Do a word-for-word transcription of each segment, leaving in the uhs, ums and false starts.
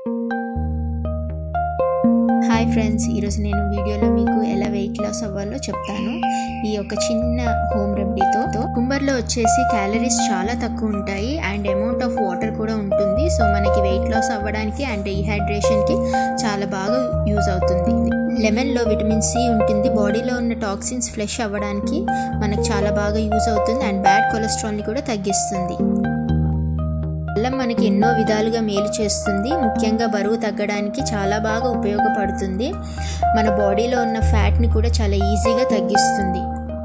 Hi friends, ఈరోజు నేను వీడియోలో మీకు ఎలా వెయిట్ లాస్ అవ్వాలో చెప్తాను. ఈ ఒక చిన్న హోమ్ రెమెడీతో. కుకుంబర్లో వచ్చేసి క్యాలరీస్ చాలా తక్కువ ఉంటాయి అండ్ అమౌంట్ ఆఫ్ వాటర్ కూడా ఉంటుంది. సో మనకి వెయిట్ లాస్ అవ్వడానికి అండ్ డీహైడ్రేషన్కి చాలా బాగా యూజ్ అవుతుంది. లెమన్లో విటమిన్ సి ఉంటుంది. బాడీలో ఉన్న టాక్సిన్స్ ఫ్లష్ అవ్వడానికి మనకు చాలా బాగా యూజ్ అవుతుంది అండ్ బ్యాడ్ కొలెస్ట్రాల్ని కూడా తగ్గిస్తుంది. అల్లం మనకి ఎన్నో విధాలుగా మేలు చేస్తుంది. ముఖ్యంగా బరువు తగ్గడానికి చాలా బాగా ఉపయోగపడుతుంది. మన బాడీలో ఉన్న ఫ్యాట్ని కూడా చాలా ఈజీగా తగ్గిస్తుంది.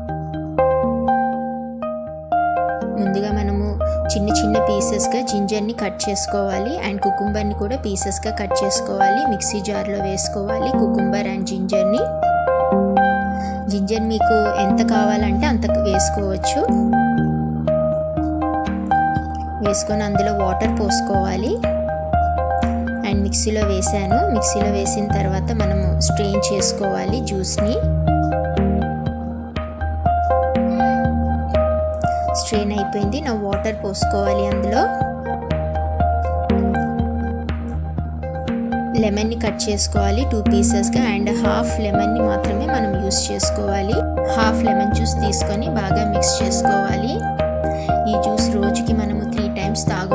ముందుగా మనము చిన్న చిన్న పీసెస్గా జింజర్ని కట్ చేసుకోవాలి అండ్ కుకుంబర్ని కూడా పీసెస్గా కట్ చేసుకోవాలి. మిక్సీ జార్లో వేసుకోవాలి కుకుంబర్ అండ్ జింజర్ని. జింజర్ మీకు ఎంత కావాలంటే అంత వేసుకోవచ్చు. వేసుకొని అందులో వాటర్ పోసుకోవాలి అండ్ మిక్సీలో వేసాను. మిక్సీలో వేసిన తర్వాత మనము స్ట్రెయిన్ చేసుకోవాలి జ్యూస్ని. స్ట్రెయిన్ అయిపోయింది. నా వాటర్ పోసుకోవాలి అందులో. లెమన్ని కట్ చేసుకోవాలి టూ పీసెస్గా అండ్ హాఫ్ లెమన్ని మాత్రమే మనం యూస్ చేసుకోవాలి. హాఫ్ లెమన్ జ్యూస్ తీసుకొని బాగా మిక్స్ చేసుకోవాలి. ఈ జ్యూస్ రోజుకి మనము త్రీ టైమ్స్ తాగు